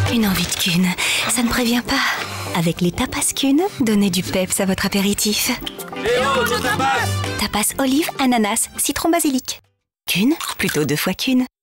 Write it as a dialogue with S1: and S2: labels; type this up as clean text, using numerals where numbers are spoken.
S1: Une envie de Kuhn, ça ne prévient pas. Avec les tapas Kuhn, donnez du peps à votre apéritif.
S2: Et autres tapas!
S1: Tapas olive, ananas, citron basilic. Kuhn, plutôt 2 fois Kuhn.